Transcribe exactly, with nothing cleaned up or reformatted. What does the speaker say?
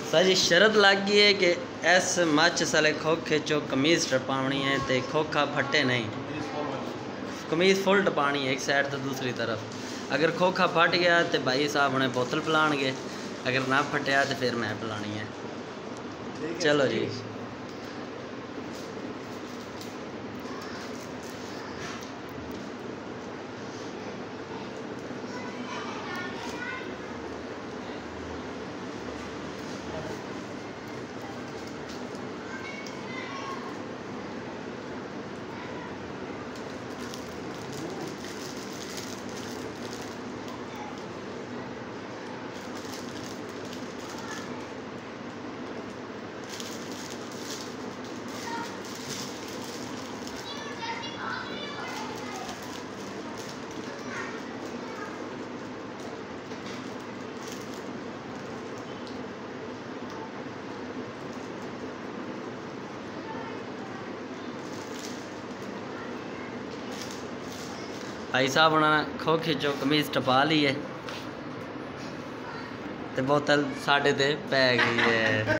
Sir जी शरत लग गई है कि इस मच साले खोखे चो कमीज़ टपानी है तो खोखा फटे नहीं, कमीज़ फुल टपानी है एक साइड तो दूसरी तरफ। अगर खोखा फट गया तो भाई साहब ने बोतल पिलाणगे, अगर ना फटिया तो फिर मैं पिलानी है। चलो जी। भाई साहब उन्होंने खोखे चो कमीज़ टपा ली है तो बोतल साढ़े ते पै गई है।